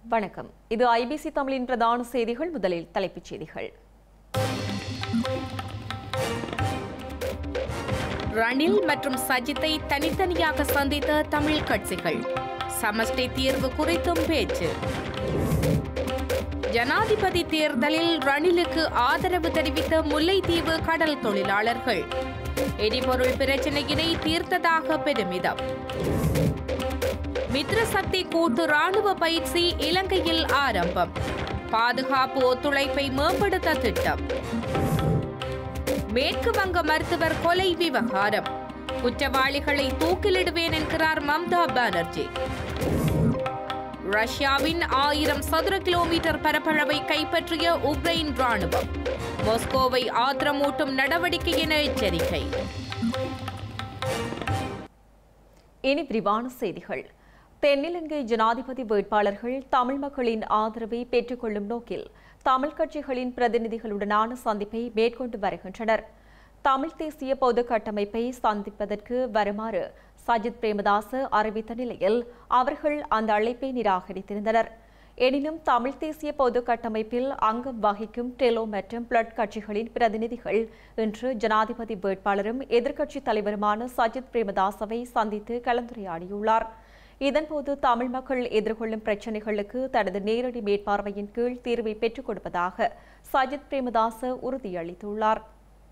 வணக்கம். இது ஐபிசி தமிழின் பிரதான செய்திகள். முதலில் தலைப்புச் செய்திகள். ரணில் மற்றும் சஜித்தை தனித்தனியாக சந்தித்த தமிழ் கட்சிகள். சமஷ்டி தீர்வு குறித்தும் பேச்சு. ஜனாதிபதி தேர்தலில் ரணிலுக்கு ஆதரவு தெரிவித்த முல்லைத்தீவு கடல் தொழிலாளர்கள். எரிபொருள் பிரச்சினையினை தீர்த்ததாக பெருமிதம். மித்ரசக்தி கூட்டு ராணுவ பயிற்சி இலங்கையில் ஆரம்பம். பாதுகாப்பு ஒத்துழைப்பை மேம்படுத்த திட்டம். மேற்கு வங்க மருத்துவர் கொலை விவகாரம். குற்றவாளிகளை தூக்கிலிடுவேன் என்கிறார் மம்தா பானர்ஜி. ரஷ்யாவின் 1000 சதுர கிலோமீட்டர் பரப்பளவை கைப்பற்றிய உக்ரைன் ராணுவம். மாஸ்கோவை ஆத்திரமூட்டும் நடவடிக்கை என எச்சரிக்கை. இனி விரிவான செய்திகள். தென்னிலங்கை ஜனாதிபதி வேட்பாளர்கள் தமிழ் மக்களின் ஆதரவை பெற்றுக் கொள்ளும் நோக்கில் தமிழ் கட்சிகளின் பிரதிநிதிகளுடனான சந்திப்பை மேற்கொண்டு வருகின்றனர். தமிழ் தேசிய பொது கட்டமைப்பை சந்திப்பதற்கு வருமாறு சஜித் பிரேமதாச அறிவித்த நிலையில் அவர்கள் அந்த அழைப்பை நிராகரித்திருந்தனர். எனினும் தமிழ் தேசிய பொது கட்டமைப்பில் அங்கம் வகிக்கும் டெலோ மற்றும் பிளட் கட்சிகளின் பிரதிநிதிகள் இன்று ஜனாதிபதி வேட்பாளரும் எதிர்க்கட்சித் தலைவருமான சஜித் பிரேமதாசவை சந்தித்து கலந்துரையாடியுள்ளார். இதன்போது தமிழ் மக்கள் எதிர்கொள்ளும் பிரச்சினைகளுக்கு தனது நேரடி மேற்பார்வையின் கீழ் தீர்வை பெற்றுக் கொடுப்பதாக சஜித் பிரேமதாச உறுதியளித்துள்ளார்.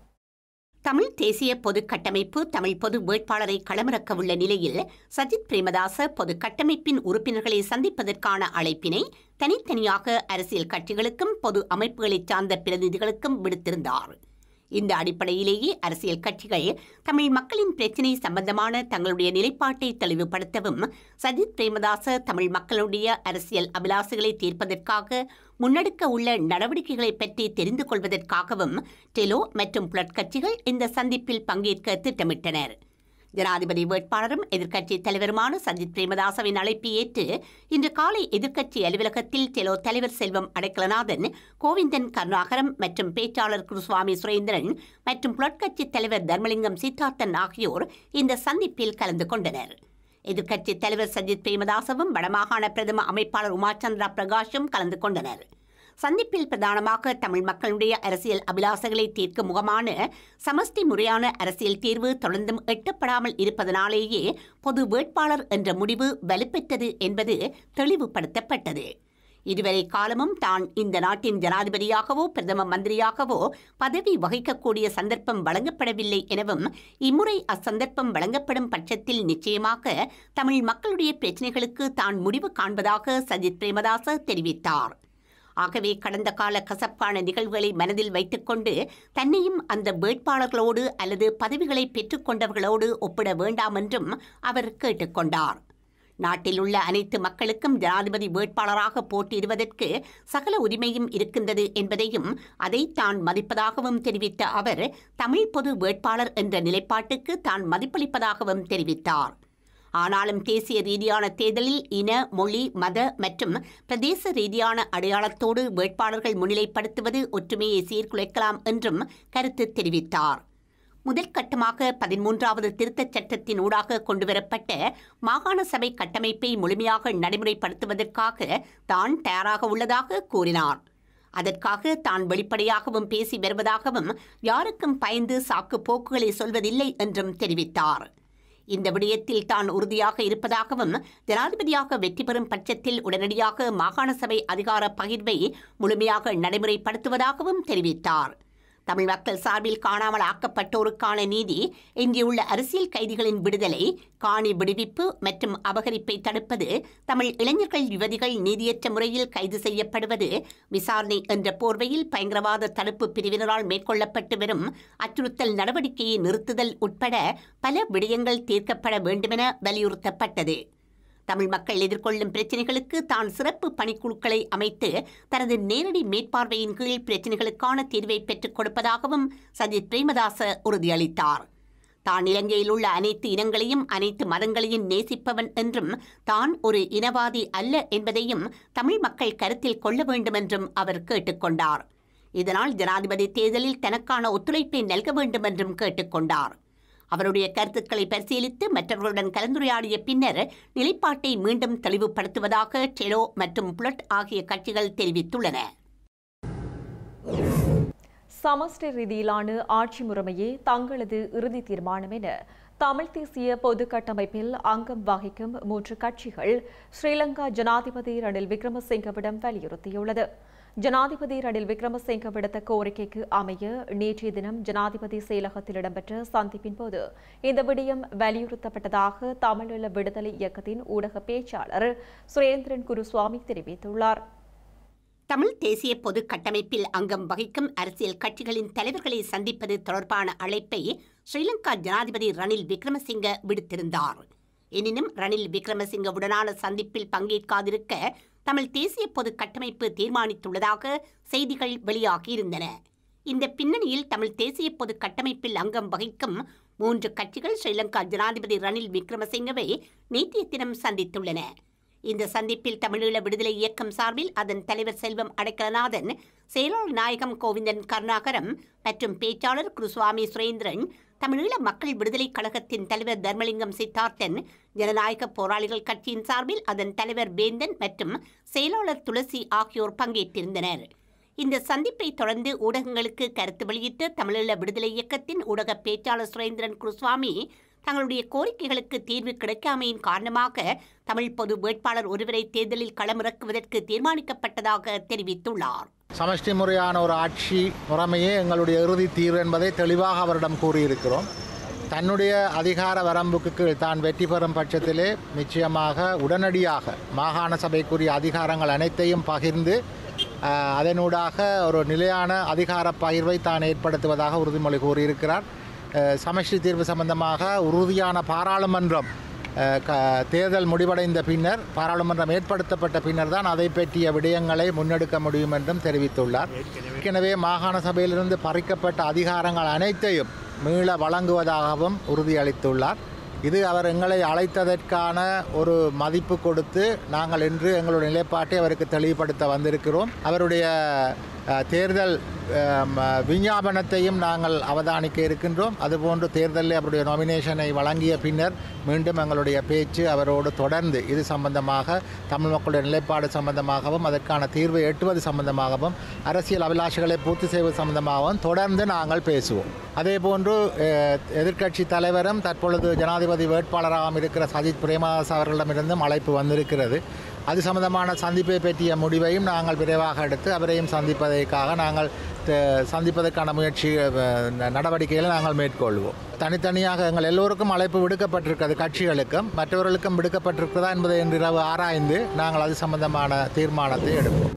தமிழ் தேசிய பொது கட்டமைப்பு தமிழ் பொது வேட்பாளரை களமிறக்க உள்ள நிலையில் சஜித் பிரேமதாச பொது கட்டமைப்பின் உறுப்பினர்களை சந்திப்பதற்கான அழைப்பினை தனித்தனியாக அரசியல் கட்சிகளுக்கும் பொது அமைப்புகளைச் சார்ந்த பிரதிநிதிகளுக்கும் விடுத்திருந்தார். இந்த அடிப்படையிலேயே அரசியல் கட்சிகள் தமிழ் மக்களின் பிரச்சினை சம்பந்தமான தங்களுடைய நிலைப்பாட்டை தெளிவுபடுத்தவும் சஜித் பிரேமதாச தமிழ் மக்களுடைய அரசியல் அபிலாசைகளை தீர்ப்பதற்காக முன்னெடுக்க உள்ள நடவடிக்கைகளை பற்றி தெரிந்து கொள்வதற்காகவும் டெலோ மற்றும் பிளட் கட்சிகள் இந்த சந்திப்பில் பங்கேற்க திட்டமிட்டனர். ஜனாதிபதி வேட்பாளரும் எதிர்க்கட்சித் தலைவருமான சஜித் பிரேமதாசவின் அழைப்பை ஏற்று இன்று காலை எதிர்க்கட்சி அலுவலகத்தில் டெலோ தலைவர் செல்வம் அடைக்கலநாதன், கோவிந்தன் கருணாகரம் மற்றும் பேச்சாளர் குருசுவாமி சுரேந்திரன் மற்றும் பிளட் கட்சித் தலைவர் தர்மலிங்கம் சித்தார்த்தன் ஆகியோர் இந்த சந்திப்பில் கலந்து கொண்டனர். எதிர்க்கட்சித் தலைவர் சஜித் பிரேமதாசவும் வடமாகாண பிரதம அமைப்பாளர் உமாச்சந்திரா பிரகாஷும் கலந்து கொண்டனர். சந்திப்பில் பிரதானமாக தமிழ் மக்களுடைய அரசியல் அபிலாசைகளை தீர்க்கும் முகமான சமஷ்டி முறையான அரசியல் தீர்வு தொடர்ந்தும் எட்டப்படாமல் இருப்பதனாலேயே பொது வேட்பாளர் என்ற முடிவு வலுப்பெற்றது என்பது தெளிவுபடுத்தப்பட்டது. இதுவரை காலமும் தான் இந்த நாட்டின் ஜனாதிபதியாகவோ பிரதம மந்திரியாகவோ பதவி வகிக்கக்கூடிய சந்தர்ப்பம் வழங்கப்படவில்லை எனவும் இம்முறை அச்சந்தர்ப்பம் வழங்கப்படும் பட்சத்தில் நிச்சயமாக தமிழ் மக்களுடைய பிரச்சினைகளுக்கு தான் முடிவு காண்பதாக சஜித் பிரேமதாச தெரிவித்தார். ஆகவே கடந்த கால கசப்பான நிகழ்வுகளை மனதில் வைத்துக்கொண்டு தன்னையும் அந்த வேட்பாளர்களோடு அல்லது பதவிகளை பெற்றுக்கொண்டவர்களோடு ஒப்பிட வேண்டாம் என்றும் அவர் கேட்டுக்கொண்டார். நாட்டில் உள்ள அனைத்து மக்களுக்கும் ஜனாதிபதி வேட்பாளராக போட்டியிடுவதற்கு சகல உரிமையும் இருக்கின்றது என்பதையும் அதை தான் மதிப்பதாகவும் தெரிவித்த அவர் தமிழ் பொது வேட்பாளர் என்ற நிலைப்பாட்டுக்கு தான் மதிப்பளிப்பதாகவும் தெரிவித்தார். ஆனாலும் தேசிய ரீதியான தேர்தலில் இன, மொழி, மத மற்றும் பிரதேச ரீதியான அடையாளத்தோடு வேட்பாளர்கள் முன்னிலைப்படுத்துவது ஒற்றுமையை சீர்குலைக்கலாம் என்றும் கருத்து தெரிவித்தார். முதல் கட்டமாக 13வது திருத்தச் சட்டத்தின் ஊடாக கொண்டுவரப்பட்ட மாகாண சபை கட்டமைப்பை முழுமையாக நடைமுறைப்படுத்துவதற்காக தான் தயாராக உள்ளதாக கூறினார். அதற்காக தான் வெளிப்படையாகவும் பேசி வருவதாகவும் யாருக்கும் பயந்து சாக்கு போக்குகளை சொல்வதில்லை என்றும் தெரிவித்தார். இந்த விடயத்தில் தான் உறுதியாக இருப்பதாகவும் ஜனாதிபதியாக வெற்றி பெறும் பட்சத்தில் உடனடியாக மாகாண சபை அதிகார பகிர்வை முழுமையாக நடைமுறைப்படுத்துவதாகவும் தெரிவித்தார். தமிழ் மக்கள் சார்பில் காணாமல் ஆக்கப்பட்டோருக்கான நீதி, இங்கியுள்ள அரசியல் கைதிகளின் விடுதலை, காணி விடுவிப்பு மற்றும் அபகரிப்பை தடுப்பது, தமிழ் இளைஞர்கள் யுவதிகள் நீதியற்ற முறையில் கைது செய்யப்படுவது, விசாரணை என்ற போர்வையில் பயங்கரவாத தடுப்பு பிரிவினரால் மேற்கொள்ளப்பட்டு வரும் அச்சுறுத்தல் நடவடிக்கையை நிறுத்துதல் உட்பட பல விடயங்கள் தீர்க்கப்பட வேண்டுமென வலியுறுத்தப்பட்டது. தமிழ் மக்கள் எதிர்கொள்ளும் பிரச்சினைகளுக்கு தான் சிறப்பு பணிக்குழுக்களை அமைத்து தனது நேரடி மேற்பார்வையின் கீழ் பிரச்சினைகளுக்கான தீர்வை பெற்றுக் கொடுப்பதாகவும் சஜித் பிரேமதாச உறுதியளித்தார். தான் இலங்கையில் உள்ள அனைத்து இனங்களையும் அனைத்து மதங்களையும் நேசிப்பவன் என்றும் தான் ஒரு இனவாதி அல்ல என்பதையும் தமிழ் மக்கள் கருத்தில் கொள்ள வேண்டும் என்றும் அவர் கேட்டுக்கொண்டார். இதனால் ஜனாதிபதி தேர்தலில் தனக்கான ஒத்துழைப்பை நல்க வேண்டும் என்றும் கேட்டுக்கொண்டார். அவருடைய கருத்துக்களை பரிசீலித்து மற்றவர்களுடன் கலந்துரையாடிய பின்னர் நிலைப்பாட்டை மீண்டும் தெளிவுபடுத்துவதாக டெலோ மற்றும் புளட் ஆகிய கட்சிகள் தெரிவித்துள்ளன. சமஷ்டி ரீதியிலான ஆட்சி முறைமையே தங்களது இறுதி தீர்மானம் என தமிழ் தேசிய பொது கட்டமைப்பில் அங்கம் வகிக்கும் 3 கட்சிகள் ஸ்ரீலங்கா ஜனாதிபதி ரணில் விக்ரமசிங்கவிடம் வலியுறுத்தியுள்ளது. ஜனாதிபதி ரணில் விக்ரமசிங்க விடுத்த கோரிக்கைக்கு அமைய நேற்றைய தினம் ஜனாதிபதி செயலகத்தில் இடம்பெற்ற சந்திப்பின் போது இந்த விடயம் வலியுறுத்தப்பட்டதாக தமிழீழ விடுதலை இயக்கத்தின் ஊடக பேச்சாளர் சுரேந்திரன் குருசுவாமி தெரிவித்துள்ளார். தமிழ் தேசிய பொது கட்டமைப்பில் அங்கம் வகிக்கும் அரசியல் கட்சிகளின் தலைவர்களை சந்திப்பது தொடர்பான அழைப்பை ஸ்ரீலங்கா ஜனாதிபதி ரணில் விக்ரமசிங்க விடுத்திருந்தார். எனினும் ரணில் விக்ரமசிங்கவுடனான சந்திப்பில் பங்கேற்காதிருக்க தமிழ் தேசிய பொது கட்டமைப்பு தீர்மானித்துள்ளதாக செய்திகள் வெளியாகியிருந்தன. இந்த பின்னணியில் தமிழ் தேசிய பொது கட்டமைப்பில் அங்கம் வகிக்கும் 3 கட்சிகள் ஸ்ரீலங்கா ஜனாதிபதி ரணில் விக்ரமசிங்கவை நேற்றைய தினம் சந்தித்துள்ளன. இந்த சந்திப்பில் தமிழீழ விடுதலை இயக்கம் சார்பில் அதன் தலைவர் செல்வம் அடைக்கலநாதன், செயலாளர் நாயகம் கோவிந்தன் கருணாகரம் மற்றும் பேச்சாளர் குருசுவாமி சுரேந்திரன், தமிழீழ மக்கள் விடுதலை கழகத்தின் தலைவர் தர்மலிங்கம் சித்தார்த்தன், ஜனநாயக போராளிகள் கட்சியின் சார்பில் அதன் தலைவர் வேந்தன் மற்றும் செயலாளர் துளசி ஆகியோர் பங்கேற்றிருந்தனர். இந்த சந்திப்பை தொடர்ந்து ஊடகங்களுக்கு கருத்து வெளியிட்ட தமிழீழ விடுதலை இயக்கத்தின் ஊடக பேச்சாளர் சுரேந்திரன் குருசுவாமி தங்களுடைய கோரிக்கைகளுக்கு தீர்வு கிடைக்காமையின் காரணமாக தமிழ் பொது வேட்பாளர் ஒருவரை தேர்தலில் களமிறக்குவதற்கு தீர்மானிக்கப்பட்டதாக தெரிவித்துள்ளார். சமஷ்டி முறையான ஒரு ஆட்சி முறைமையே எங்களுடைய இறுதி தீர்வு என்பதை தெளிவாக அவரிடம் கூறியிருக்கிறோம். தன்னுடைய அதிகார வரம்புக்கு கீழ் தான் வெற்றி பெறும் பட்சத்திலே நிச்சயமாக உடனடியாக மாகாண சபைக்குரிய அதிகாரங்கள் அனைத்தையும் பகிர்ந்து அதனூடாக ஒரு நிலையான அதிகார பகிர்வை தான் ஏற்படுத்துவதாக உறுதிமொழி கூறியிருக்கிறார். சமஷ்டி தீர்வு சம்பந்தமாக உறுதியான பாராளுமன்றம் தேர்தல் முடிவடைந்த பின்னர், பாராளுமன்றம் ஏற்படுத்தப்பட்ட பின்னர் தான் அதை பற்றிய விடயங்களை முன்னெடுக்க முடியும் என்றும் தெரிவித்துள்ளார். ஏற்கனவே மாகாண சபையிலிருந்து பறிக்கப்பட்ட அதிகாரங்கள் அனைத்தையும் மீள வழங்குவதாகவும் உறுதியளித்துள்ளார். இது அவர் எங்களை அழைத்ததற்கான ஒரு மதிப்பு கொடுத்து நாங்கள் இன்று எங்களுடைய நிலைப்பாட்டை அவருக்கு தெளிவுபடுத்த வந்திருக்கிறோம். அவருடைய தேர்தல் விஞ்ஞாபனத்தையும் நாங்கள் அவதானிக்க இருக்கின்றோம். அதுபோன்று தேர்தலில் அவருடைய நாமினேஷனை வழங்கிய பின்னர் மீண்டும் எங்களுடைய பேச்சு அவரோடு தொடர்ந்து இது சம்பந்தமாக தமிழ் மக்களுடைய நிலைப்பாடு சம்பந்தமாகவும் அதற்கான தீர்வை எட்டுவது சம்பந்தமாகவும் அவசியல் அபிலாஷைகளை பூர்த்தி செய்வது சம்பந்தமாகவும் தொடர்ந்து நாங்கள் பேசுவோம். அதேபோன்று எதிர்க்கட்சி தலைவரும் தற்பொழுது ஜனாதிபதி வேட்பாளராகவும் இருக்கிற சஜித் பிரேமதாஸ் அவர்களிடமிருந்தும் அழைப்பு வந்திருக்கிறது. அது சம்பந்தமான சந்திப்பை பற்றிய முடிவையும் நாங்கள் விரைவாக எடுத்து அவரையும் சந்திப்பதற்காக நாங்கள் சந்திப்பதற்கான முயற்சி நடவடிக்கைகளை நாங்கள் மேற்கொள்வோம். தனித்தனியாக எங்கள் எல்லோருக்கும் அழைப்பு விடுக்கப்பட்டிருக்கிறது, கட்சிகளுக்கும் மற்றவர்களுக்கும் விடுக்கப்பட்டிருக்கிறதா என்பதை இன்றிரவு ஆராய்ந்து நாங்கள் அது சம்பந்தமான தீர்மானத்தை எடுப்போம்.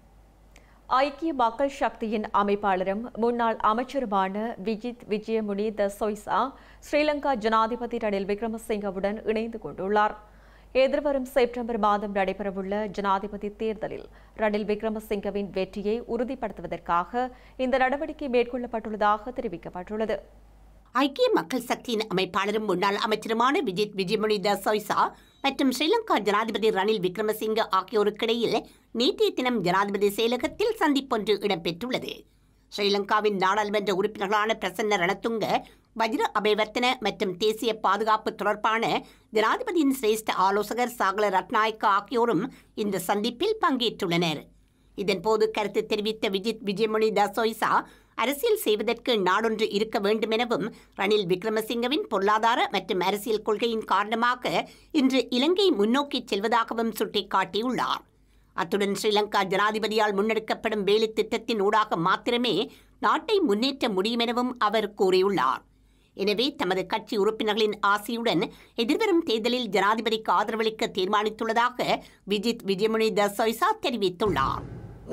ஐக்கிய மக்கள் சக்தியின் அமைப்பாளரும் முன்னாள் அமைச்சருமான விஜித் விஜயமுனி த சொய்சா ஸ்ரீலங்கா ஜனாதிபதி ரணில் விக்ரமசிங்கவுடன் இணைந்து கொண்டுள்ளார். எதிர்வரும் செப்டம்பர் மாதம் நடைபெறவுள்ள ஜனாதிபதி தேர்தலில் ரணில் விக்ரமசிங்கவின் வெற்றியை உறுதிப்படுத்துவதற்காக இந்த நடவடிக்கை மேற்கொள்ளப்பட்டுள்ளதாக தெரிவிக்கப்பட்டுள்ளது. ஐக்கிய மக்கள் சக்தியின் அமைப்பாளரும் முன்னாள் அமைச்சருமான விஜித் விஜயமுனி த சொய்சா மற்றும் ஸ்ரீலங்கா ஜனாதிபதி ரணில் விக்ரமசிங்க ஆகியோருக்கிடையில் நேற்றைய தினம் ஜனாதிபதி செயலகத்தில் சந்திப்பொன்று இடம்பெற்றுள்ளது. ஸ்ரீலங்காவின் நாடாளுமன்ற உறுப்பினர்களான பிரசன்ன ரணதுங்க, வஜ்ர அபேவர்த்தன மற்றும் தேசிய பாதுகாப்பு தொடர்பான ஜனாதிபதியின் சிரேஷ்ட ஆலோசகர் சாகல ரத்நாயக்க ஆகியோரும் இந்த சந்திப்பில் பங்கேற்றுள்ளனர். இதன்போது கருத்து தெரிவித்த விஜித் விஜயமுனி த சொய்சா, அரசியல் செய்வதற்கு நாடொன்று இருக்க வேண்டும் எனவும் ரணில் விக்ரமசிங்கவின் பொருளாதார மற்றும் அரசியல் கொள்கையின் காரணமாக இன்று இலங்கை முன்னோக்கி செல்வதாகவும் சுட்டிக்காட்டியுள்ளார். அத்துடன் ஸ்ரீலங்கா ஜனாதிபதியால் முன்னெடுக்கப்படும் வேலை திட்டத்தின் ஊடாக மாத்திரமே நாட்டை முன்னேற்ற முடியும் எனவும் அவர் கூறியுள்ளார். எனவே தமது கட்சி உறுப்பினர்களின் ஆசையுடன் எதிர்வரும் தேர்தலில் ஜனாதிபதிக்கு ஆதரவளிக்க தீர்மானித்துள்ளதாக விஜித் விஜயமுனி த சொய்சா தெரிவித்துள்ளார்.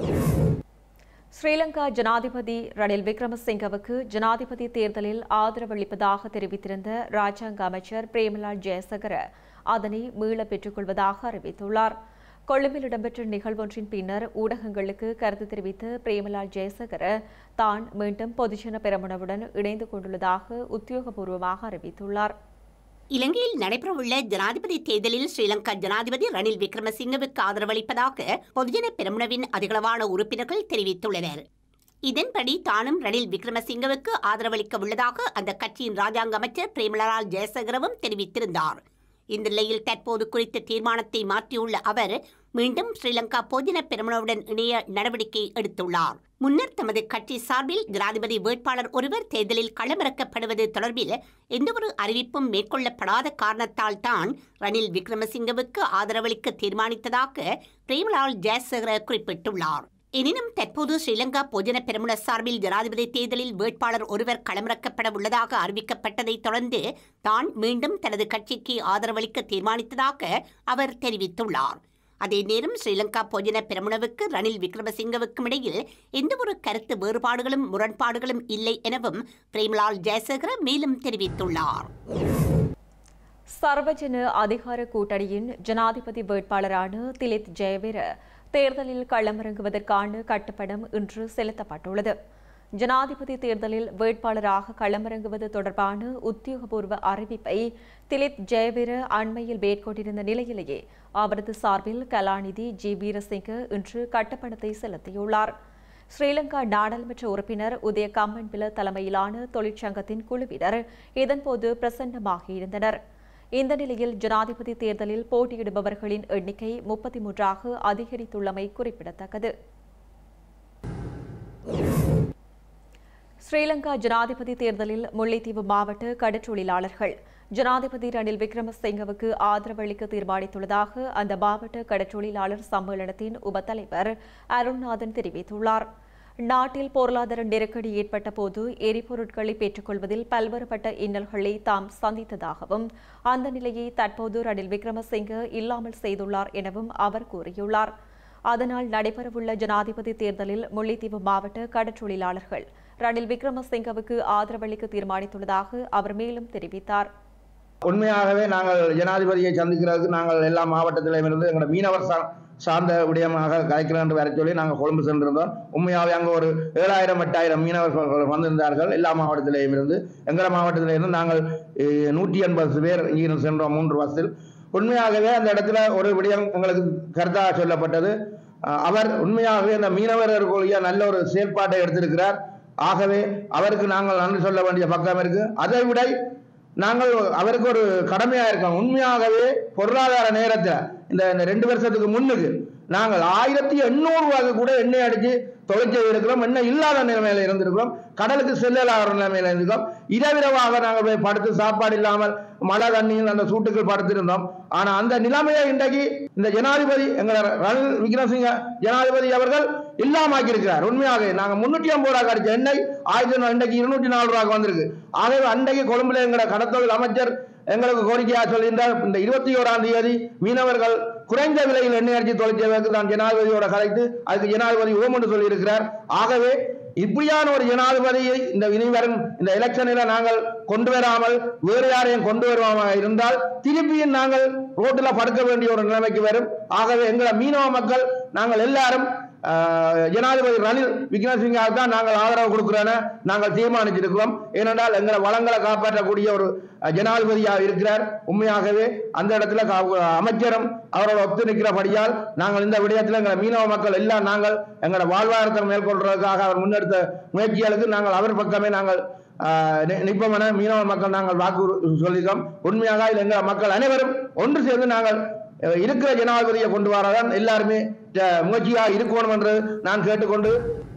ஸ்ரீலங்கா ஜனாதிபதி ரணில் விக்ரமசிங்கவுக்கு ஜனாதிபதி தேர்தலில் ஆதரவளிப்பதாக தெரிவித்திருந்த ராஜாங்க அமைச்சர் பிரேமலால் ஜெயசகர அதனை மீள பெற்றுக் கொள்வதாக அறிவித்துள்ளார். கொழும்பில் இடம்பெற்ற நிகழ்வொன்றின் பின்னர் ஊடகங்களுக்கு கருத்து தெரிவித்த பிரேமலால் ஜெயசகர தான் மீண்டும் பொதுஜன பெரமுனவுடன் இணைந்து கொண்டுள்ளதாக உத்தியோகபூர்வமாக அறிவித்துள்ளார். இலங்கையில் நடைபெறவுள்ள ஜனாதிபதி தேர்தலில் ஸ்ரீலங்கா ஜனாதிபதி ரணில் விக்ரமசிங்கவுக்கு ஆதரவளிப்பதாக பொதுஜன பெரமுனவின் அதிகளவான உறுப்பினர்கள் தெரிவித்துள்ளனர். இதன்படி தானும் ரணில் விக்ரமசிங்கவுக்கு ஆதரவளிக்க உள்ளதாக அந்த கட்சியின் ராஜாங்க அமைச்சர் பிரேமலால் ஜெயசேகரவும் தெரிவித்திருந்தார். இந்த நிலையில் தற்போது குறித்த தீர்மானத்தை மாற்றியுள்ள அவர் மீண்டும் ஸ்ரீலங்கா பொதுஜன பெரமுனவுடன் இணைய நடவடிக்கை எடுத்துள்ளார். முன்னர் தமது கட்சி சார்பில் ஜனாதிபதி வேட்பாளர் ஒருவர் தேர்தலில் களமிறக்கப்படுவது தொடர்பில் எந்தவொரு அறிவிப்பும் மேற்கொள்ளப்படாத காரணத்தால் தான் ரணில் விக்ரமசிங்கவுக்கு ஆதரவளிக்க தீர்மானித்ததாக பிரேமலால் ஜெயசேகர குறிப்பிட்டுள்ளார். எனினும் தற்போது ஸ்ரீலங்கா பொதுஜன பெரமுன சார்பில் ஜனாதிபதி தேர்தலில் வேட்பாளர் ஒருவர் களமிறக்கப்பட உள்ளதாக அறிவிக்கப்பட்டதை தொடர்ந்து தான் மீண்டும் தனது கட்சிக்கு ஆதரவளிக்க தீர்மானித்ததாக அவர் தெரிவித்துள்ளார். அதே நேரம் ஸ்ரீலங்கா பொதுஜன பெரமுனவுக்கு ரணில் விக்ரமசிங்கவுக்கும் இடையில் எந்தவொரு கருத்து வேறுபாடுகளும் முரண்பாடுகளும் இல்லை எனவும் பிரேமலால் ஜெயசேகர மேலும் தெரிவித்துள்ளார். சர்வஜன அதிகார கூட்டணியின் ஜனாதிபதி வேட்பாளரான திலித் ஜெயவீர தேர்தலில் களமிறங்குவதற்கான கட்டுப்பணம் இன்று செலுத்தப்பட்டுள்ளது. ஜனாதிபதி தேர்தலில் வேட்பாளராக களமிறங்குவது தொடர்பான உத்தியோகபூர்வ அறிவிப்பை திலித் ஜெயவீர அண்மையில் மேற்கொண்டிருந்த நிலையிலேயே அவரது சார்பில் கலாநிதி ஜி வீரசிங்க இன்று கட்டுப்பணத்தை செலுத்தியுள்ளார். ஸ்ரீலங்கா நாடாளுமன்ற உறுப்பினர் உதய கம்மன்பில தலைமையிலான தொழிற்சங்கத்தின் குழுவினர் இதன்போது பிரசன்னமாகியிருந்தனர். இந்த நிலையில் ஜனாதிபதி தேர்தலில் போட்டியிடுபவர்களின் எண்ணிக்கை 33ஆக அதிகரித்துள்ளமை குறிப்பிடத்தக்கது. ஸ்ரீலங்கா ஜனாதிபதி தேர்தலில் முல்லைத்தீவு மாவட்ட கடற்றொழிலாளர்கள் ஜனாதிபதி ரணில் விக்ரமசிங்கவுக்கு ஆதரவளிக்க தீர்மானித்துள்ளதாக அந்த மாவட்ட கடற்றொழிலாளர் சம்மேளனத்தின் உபத்தலைவர் அருண்நாதன் தெரிவித்துள்ளார். நாட்டில் பொருளாதார நெருக்கடி ஏற்பட்ட போது எரிபொருட்களை பெற்றுக்கொள்வதில் பல்வேறுபட்ட இன்னல்களை தாம் சந்தித்ததாகவும் அந்த நிலையை தற்போது ரணில் விக்ரமசிங்க இல்லாமல் செய்துள்ளார் எனவும் அவர் கூறியுள்ளார். அதனால் நடைபெறவுள்ள ஜனாதிபதி தேர்தலில் முல்லைத்தீவு மாவட்ட கடற்றொழிலாளர்கள் ரணில் விக்ரமசிங்கவுக்கு ஆதரவளிக்க தீர்மானித்துள்ளதாக அவர் மேலும் தெரிவித்தார். உண்மையாகவே நாங்கள் ஜனாதிபதியை சந்திக்கிறதுக்கு நாங்கள் எல்லா மாவட்டத்திலும் இருந்து எங்களோட மீனவர் சார்ந்த விடயமாக கலைக்கிறோம் என்று வர சொல்லி நாங்கள் கொழும்பு சென்றிருந்தோம். உண்மையாகவே அங்கே ஒரு 7,000-8,000 மீனவர்கள் வந்திருந்தார்கள் எல்லா மாவட்டத்திலேயும் இருந்து. எங்கள் மாவட்டத்திலிருந்து நாங்கள் 180 பேர் இங்கே சென்றோம் 3 வருஷத்தில். உண்மையாகவே அந்த இடத்துல ஒரு விடயம் எங்களுக்கு கருத்தாக சொல்லப்பட்டது. அவர் உண்மையாகவே அந்த மீனவர்களுடைய நல்ல ஒரு செயல்பாட்டை எடுத்திருக்கிறார். ஆகவே அவருக்கு நாங்கள் நன்றி சொல்ல வேண்டிய பக்கம் இருக்கு. அதை விட நாங்கள் அவருக்கு ஒரு கடமையா இருக்கோம். உண்மையாகவே பொருளாதார நேரத்தில் இந்த 2 வருஷத்துக்கு முன்னுக்கு நாங்கள் 1,800 ரூபாய்க்கு கூட எண்ணெய் அடிச்சு தொலைச்சி இருக்கிறோம். எண்ணெய் இல்லாத நிலைமையில இருந்திருக்கிறோம். கடலுக்கு செல்லலாகிற நிலைமையில இருந்திருக்கோம். இரவிரவாக நாங்கள் போய் படுத்து சாப்பாடு இல்லாமல் மழை தண்ணியில் அந்த சூட்டுக்குள் படுத்திருந்தோம். ஆனா அந்த நிலைமையை இன்றைக்கு இந்த ஜனாதிபதி எங்கள் ரணில் விக்ரமசிங்க ஜனாதிபதி அவர்கள் இல்லாமக்கி இருக்கிறார். உண்மையாக நாங்கள் 350 ரூபாய்க்கு அடிச்ச எண்ணெய் இன்றைக்கு 204 ரூபாய்க்கு வந்திருக்கு. ஆகவே அன்றைக்கு கொழும்புல எங்களோட கடத்தொழில் அமைச்சர் எங்களுக்கு கோரிக்கையாக சொல்லியிருந்தார், இந்த 21ஆம் தேதி மீனவர்கள் குறைந்த விலையில் எண்ணெய் அடிச்சு தொலைச்சதற்கு தான் ஜனாதிபதியோட கலைத்து அதுக்கு ஜனாதிபதி ஓம் என்று சொல்லியிருக்கிறார். ஆகவே இப்படியான ஒரு ஜனாதிபதியை இந்த இனிவரும் இந்த எலெக்ஷனில் நாங்கள் கொண்டு வராமல் வேறு யாரையும் கொண்டு வருவாமல் இருந்தால் திருப்பியும் நாங்கள் ரோட்டில் படுக்க வேண்டிய ஒரு நிலைமைக்கு வரும். ஆகவே எங்களை மீனவ மக்கள் நாங்கள் எல்லாரும் ஜனாதிபதி ரணில் விக்ரமசிங்காவுக்கு தான் நாங்கள் ஆதரவு கொடுக்கிறோன்னு நாங்கள் தீர்மானிச்சிருக்கிறோம். ஏனென்றால் எங்களை வளங்களை காப்பாற்றக்கூடிய ஒரு ஜனாதிபதியாக இருக்கிறார். உண்மையாகவே அந்த இடத்துல அமைச்சரும் அவரோட ஒத்து நிற்கிறபடியால் நாங்கள் இந்த விடயத்தில் எங்களை மீனவ மக்கள் எல்லாம் நாங்கள் எங்களோட வாழ்வாதாரத்தை மேற்கொள்றதுக்காக அவர் முன்னெடுத்த முயற்சிகளுக்கு நாங்கள் அவர் பக்கமே நாங்கள் நிற்பமென மீனவ மக்கள் நாங்கள் வாக்கு சொல்லிக்கிறோம். உண்மையாக எங்கள் மக்கள் அனைவரும் ஒன்று சேர்ந்து நாங்கள் இருக்கிற ஜனாதிபதியை கொண்டு வரதான் எல்லாருமே முயற்சியாக இருக்கணும் என்று நான் கேட்டுக்கொண்டு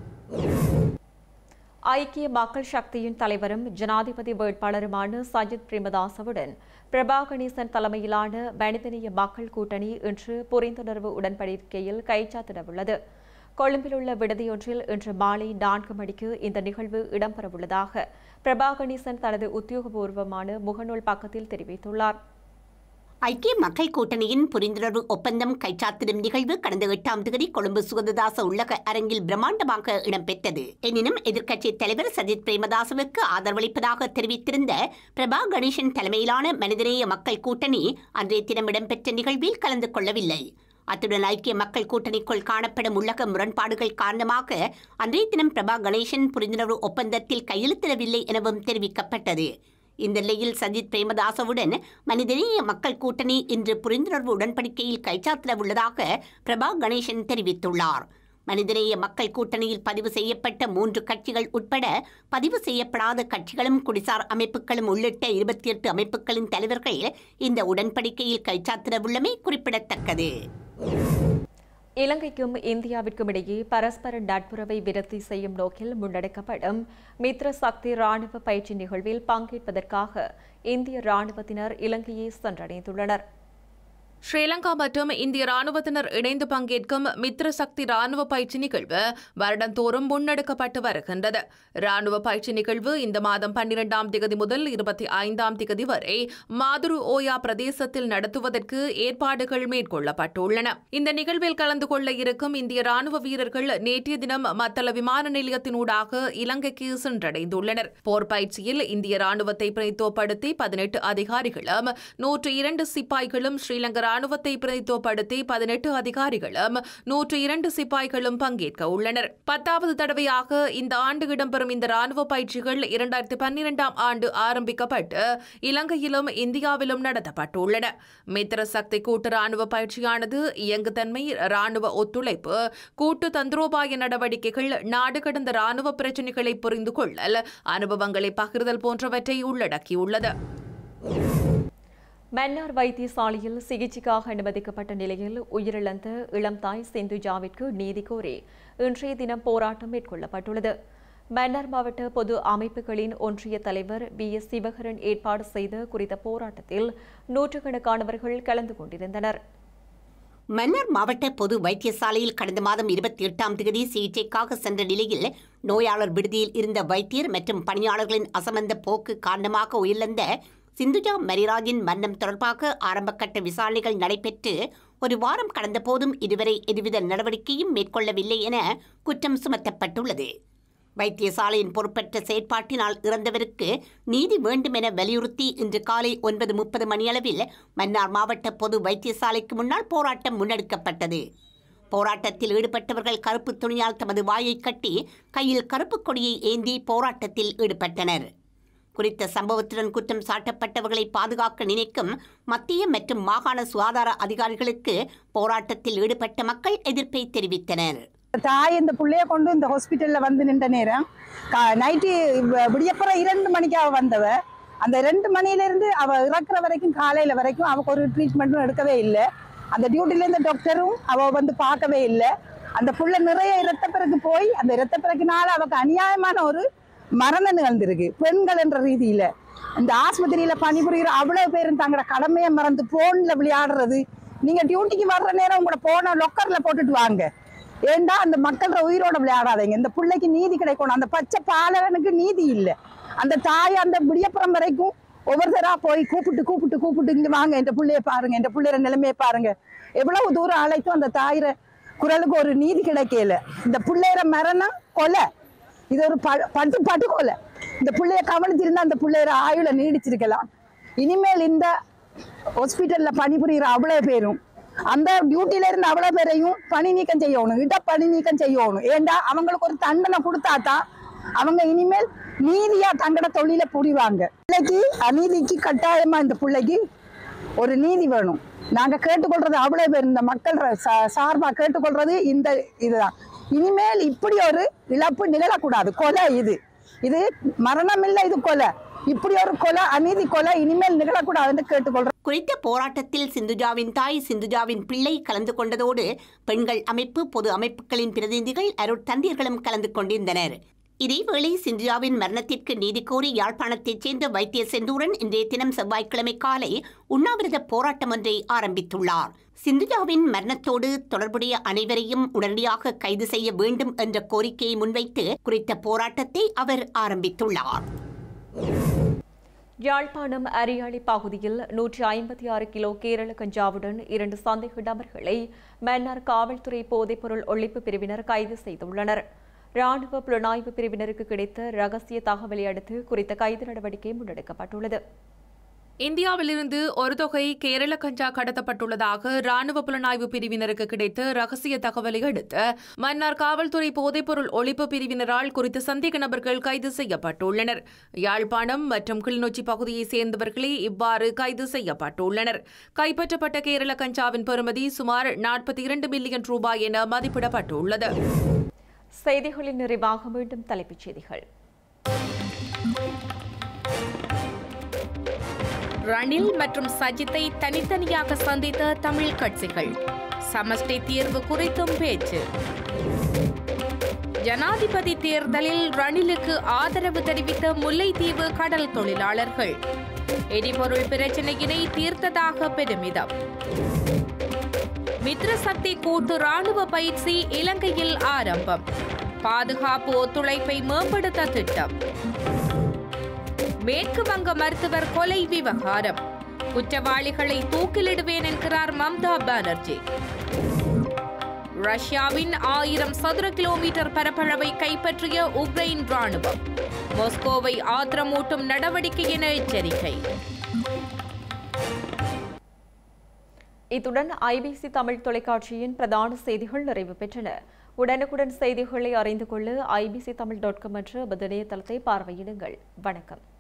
ஐக்கிய மக்கள் சக்தியின் தலைவரும் ஜனாதிபதி வேட்பாளருமான சஜித் பிரேமதாசவுடன் பிரபா கணேசன் தலைமையிலான மனிதநேய மக்கள் கூட்டணி இன்று புரிந்துணர்வு உடன்படிக்கையில் கைச்சாத்திடவுள்ளது. கொழும்பில் உள்ள விடுதியொன்றில் இன்று மாலை 4 மணிக்கு இந்த நிகழ்வு இடம்பெறவுள்ளதாக பிரபா கணேசன் தனது உத்தியோகபூர்வமான முகநூல் பக்கத்தில் தெரிவித்துள்ளார். ஐக்கிய மக்கள் கூட்டணியின் புரிந்துணர்வு ஒப்பந்தம் கைச்சாத்திடும் நிகழ்வு கடந்த 8ஆம் தேதி கொழும்பு சுகந்ததாச உள்ளக அரங்கில் பிரம்மாண்டமாக இடம்பெற்றது. எனினும் எதிர்க்கட்சித் தலைவர் சஜித் பிரேமதாசவுக்கு ஆதரவளிப்பதாக தெரிவித்திருந்த பிரபா கணேசன் தலைமையிலான மனிதநேய மக்கள் கூட்டணி அன்றைய தினம் இடம்பெற்ற நிகழ்வில் கலந்து கொள்ளவில்லை. அத்துடன் ஐக்கிய மக்கள் கூட்டணிக்குள் காணப்படும் உள்ளக முரண்பாடுகள் காரணமாக அன்றைய தினம் பிரபா கணேசன் புரிந்துணர்வு ஒப்பந்தத்தில் கையெழுத்திடவில்லை எனவும் தெரிவிக்கப்பட்டது. இந்த நிலையில் சஜித் பிரேமதாசவுடன் மனிதநேய மக்கள் கூட்டணி இன்று புரிந்துணர்வு உடன்படிக்கையில் கைச்சாத்திட உள்ளதாக பிரபா கணேசன் தெரிவித்துள்ளார். மனிதநேய மக்கள் கூட்டணியில் பதிவு செய்யப்பட்ட 3 கட்சிகள் உட்பட பதிவு செய்யப்படாத கட்சிகளும் குடிசார் அமைப்புகளும் உள்ளிட்ட 28 அமைப்புகளின் தலைவர்கள் இந்த உடன்படிக்கையில் கைச்சாத்திடவுள்ளமை குறிப்பிடத்தக்கது. இலங்கைக்கும் இந்தியாவிற்கும் இடையே பரஸ்பர நட்புறவை விருத்தி செய்யும் நோக்கில் முன்னெடுக்கப்படும் மித்ர சக்தி ராணுவ பயிற்சி நிகழ்வில் பங்கேற்பதற்காக இந்திய ராணுவத்தினர் இலங்கையை சென்றடைந்துள்ளனர். ஸ்ரீலங்கா மற்றும் இந்திய ராணுவத்தினர் இணைந்து பங்கேற்கும் மித்ர சக்தி ராணுவ பயிற்சி நிகழ்வு வருடந்தோறும் முன்னெடுக்கப்பட்டு வருகின்றது. ராணுவ பயிற்சி நிகழ்வு இந்த மாதம் 12ஆம் திகதி முதல் 25ஆம் திகதி வரை மாதுரு ஓயா பிரதேசத்தில் நடத்துவதற்கு ஏற்பாடுகள் மேற்கொள்ளப்பட்டுள்ளன. இந்த நிகழ்வில் கலந்து கொள்ள இருக்கும் இந்திய ராணுவ வீரர்கள் நேற்றைய தினம் மத்தள விமான நிலையத்தினூடாக இலங்கைக்கு சென்றடைந்துள்ளனர். போர் பயிற்சியில் இந்திய ராணுவத்தை பிரதித்துவப்படுத்தி 18 அதிகாரிகளும் 102 சிப்பாய்களும் ஸ்ரீலங்கா ராணுவத்தை பிரதித்துவப்படுத்தி 18 அதிகாரிகளும் 102 சிப்பாய்களும் பங்கேற்க உள்ளனர். 10வது தடவையாக இந்த ஆண்டு இடம்பெறும் இந்த ராணுவ பயிற்சிகள் 2012ஆம் ஆண்டு ஆரம்பிக்கப்பட்டு இலங்கையிலும் இந்தியாவிலும் நடத்தப்பட்டுள்ளன. மித்ர சக்தி கூட்டு ராணுவ பயிற்சியானது இயங்குதன்மை, ராணுவ ஒத்துழைப்பு, கூட்டு தந்திரோபாய நடவடிக்கைகள், நாடு கடந்த ராணுவ பிரச்சினைகளை புரிந்து கொள்ளல், அனுபவங்களை பகிர்தல் போன்றவற்றை உள்ளடக்கியுள்ளது. மன்னார் வைத்தியசாலையில் சிகிச்சைக்காக அனுமதிக்கப்பட்ட நிலையில் உயிரிழந்த இளம் தாய் சிந்துஜாவிற்கு நீதி கோரி இன்றைய தினம் போராட்டம் மேற்கொள்ளப்பட்டுள்ளது. மன்னார் மாவட்ட பொது அமைப்புகளின் ஒன்றிய தலைவர் BS சிவகரன் ஏற்பாடு செய்த குறித்த போராட்டத்தில் நூற்றுக்கணக்கானவர்கள் கலந்து கொண்டிருந்தனர். மன்னார் மாவட்ட பொது வைத்தியசாலையில் கடந்த மாதம் 28ஆம் தேதி சிகிச்சைக்காக சென்ற நிலையில் நோயாளர் விடுதியில் இருந்த வைத்தியர் மற்றும் பணியாளர்களின் அசமந்த போக்கு காரணமாக உயிரிழந்த சிந்துஜா மரிராஜின் மரணம் தொடர்பாக ஆரம்பகட்ட விசாரணைகள் நடைபெற்று ஒரு வாரம் கடந்த போதும் இதுவரை எதுவித நடவடிக்கையும் மேற்கொள்ளவில்லை என குற்றம் சுமத்தப்பட்டுள்ளது. வைத்தியசாலையின் பொறுப்பற்ற செயற்பாட்டினால் இறந்தவருக்கு நீதி வேண்டும் என வலியுறுத்தி இன்று காலை 9:30 மணியளவில் மன்னார் மாவட்ட பொது வைத்தியசாலைக்கு முன்னால் போராட்டம் முன்னெடுக்கப்பட்டது. போராட்டத்தில் ஈடுபட்டவர்கள் கருப்பு துணியால் தமது வாயை கட்டி கையில் கருப்பு கொடியை ஏந்தி போராட்டத்தில் ஈடுபட்டனர். குறித்த சம்பவத்துடன் குற்றம் சாட்டப்பட்டவர்களை பாதுகாக்க நினைக்கும் மத்திய மற்றும் மாகாண சுகாதார அதிகாரிகளுக்கு போராட்டத்தில் ஈடுபட்ட மக்கள் எதிர்ப்பை தெரிவித்தனர். தாய் இந்த பிள்ளைய கொண்டு இந்த ஹாஸ்பிட்டல்ல வந்து நின்ற நேரம் நைட்டு விடியப்புறம் 2 மணிக்கு அவ வந்தவ. அந்த 2 மணியிலிருந்து அவ இறக்குற வரைக்கும் காலையில வரைக்கும் அவக்கு ஒரு ட்ரீட்மெண்ட்டும் எடுக்கவே இல்லை. அந்த டியூட்டில இருந்த டாக்டரும் அவ வந்து பார்க்கவே இல்லை. அந்த புள்ள நிறைய இரத்தப்பிறகு போய் அந்த இரத்தப்பிறகுனால அவக்கு அநியாயமான ஒரு மரணம் நிகழ்ந்திருக்கு. பெண்கள் என்ற ரீதியில இந்த ஆஸ்பத்திரியில பணிபுரிகிற அவ்வளவு பேரும் தங்களோட கடமையை மறந்து போன்ல விளையாடுறது. நீங்க டியூட்டிக்கு வர்ற நேரம் உங்களோட போன லொக்கர்ல போட்டுட்டு வாங்க. ஏண்டா அந்த மக்களோட உயிரோட விளையாடாதீங்க. இந்த பிள்ளைக்கு நீதி கிடைக்கணும். அந்த பச்சை பாலகனுக்கு நீதி இல்லை. அந்த தாய் அந்த விடியப்புறம் வரைக்கும் ஒவ்வொருத்தரா போய் கூப்பிட்டு இங்க வாங்க, இந்த பிள்ளைய பாருங்க, இந்த பிள்ளைய நிலைமையை பாருங்க. எவ்வளவு தூரம் அழைத்தும் அந்த தாயிர குரலுக்கு ஒரு நீதி கிடைக்கல. இந்த பிள்ளைய மரணம் கொலை, இது ஒரு படுகொலை. இந்த பிள்ளைய கவனிச்சிருந்தா அந்த பிள்ளைய ஆயுள நீடிச்சிருக்கலாம். இனிமேல் இந்த ஹாஸ்பிட்டல்ல பணிபுரிகிற அவ்வளவு பேரும் அந்த டியூட்டில இருந்த அவ்வளவு பேரையும் பணி நீக்கம் செய்யணும், பணி நீக்கம் செய்யணும். ஏண்டா அவங்களுக்கு ஒரு தண்டனை கொடுத்தாதான் அவங்க இனிமேல் நீதியா தங்கட தொழில புரிவாங்க. பிள்ளைக்கு அநீதிக்கு கட்டாயமா இந்த பிள்ளைக்கு ஒரு நீதி வேணும். நாங்க கேட்டுக்கொள்றது அவ்வளவு பேர் இந்த மக்கள் சார்பா கேட்டுக்கொள்றது இதுதான். இனிமேல் இப்படி ஒரு இழப்பு நிகழக்கூடாது. கொலை இது மரணம் இல்லை, இது கொலை. இப்படி ஒரு கொலை, அநீதி கொலை இனிமேல் நிகழக்கூடாது என்று கேட்டுக்கொள்றோம். குறித்த போராட்டத்தில் சிந்துஜாவின் தாய், சிந்துஜாவின் பிள்ளை கலந்து கொண்டதோடு பெண்கள் அமைப்பு, பொது அமைப்புகளின் பிரதிநிதிகள், அருட்தந்தையர்களும் கலந்து கொண்டிருந்தனர். இதேவேளை சிந்துஜாவின் மரணத்திற்கு நீதி கோரி யாழ்ப்பாணத்தைச் சேர்ந்த வைத்திய செந்தூரன் இன்றைய தினம் செவ்வாய்க்கிழமை காலை உண்ணாவிரத போராட்டம் ஒன்றை ஆரம்பித்துள்ளார். சிந்துஜாவின் மரணத்தோடு தொடர்புடைய அனைவரையும் உடனடியாக கைது செய்ய வேண்டும் என்ற கோரிக்கையை முன்வைத்து குறித்த போராட்டத்தை அவர் ஆரம்பித்துள்ளார். யாழ்ப்பாணம் அரியாளி பகுதியில் 156 கிலோ கேரள கஞ்சாவுடன் 2 சந்தேக நபர்களை மன்னார் காவல்துறை போதைப்பொருள் ஒழிப்பு பிரிவினர் கைது செய்துள்ளனர். ராணுவ புலனாய்வு பிரிவினருக்கு கிடைத்த ரகசிய தகவலை அடுத்து குறித்த கைது நடவடிக்கை முன்னெடுக்கப்பட்டுள்ளது. இந்தியாவிலிருந்து ஒரு தொகை கேரள கஞ்சா கடத்தப்பட்டுள்ளதாக ராணுவ புலனாய்வு பிரிவினருக்கு கிடைத்த ரகசிய தகவலை அடுத்து மன்னார் காவல்துறை போதைப்பொருள் ஒழிப்பு பிரிவினரால் குறித்த சந்தேக நபர்கள் கைது செய்யப்பட்டுள்ளனர். யாழ்ப்பாணம் மற்றும் கிளிநொச்சி பகுதியைச் சேர்ந்தவர்களே இவ்வாறு கைது செய்யப்பட்டுள்ளனர். கைப்பற்றப்பட்ட கேரள கஞ்சாவின் பெறுமதி சுமார் 42 மில்லியன் ரூபாய் என மதிப்பிடப்பட்டுள்ளது. செய்திகளின் நிறைவாக மீண்டும் தலைப்புச் செய்திகள். ரணில் மற்றும் சஜித்தை தனித்தனியாக சந்தித்த தமிழ் கட்சிகள், சமஷ்டி தீர்வு குறித்தும் பேச்சு. ஜனாதிபதி தேர்தலில் ரணிலுக்கு ஆதரவு தெரிவித்த முல்லைத்தீவு கடல் தொழிலாளர்கள் எரிபொருள் பிரச்சினையினை தீர்த்ததாக பெருமிதம். மித்ரசக்தி கூட்டு ராணுவ பயிற்சி இலங்கையில் ஆரம்பம். பாதுகாப்பு ஒத்துழைப்பை மேம்படுத்த திட்டம். மேற்கு வங்க மருத்துவர் கொலை விவகாரம், குற்றவாளிகளை தூக்கிலிடுவேன் என்கிறார் மம்தா பானர்ஜி. ரஷ்யாவின் 1000 சதுர கிலோமீட்டர் பரப்பளவை கைப்பற்றிய உக்ரைன் ராணுவம், மாஸ்கோவை ஆத்திரமூட்டும் நடவடிக்கை என எச்சரிக்கை. இத்துடன் ஐபிசி தமிழ் தொலைக்காட்சியின் பிரதான செய்திகள் நிறைவு பெற்றன. உடனுக்குடன் செய்திகளை அறிந்து கொள்ள ibctamil.com என்ற இணையதளத்தை பார்வையிடுங்கள். வணக்கம்.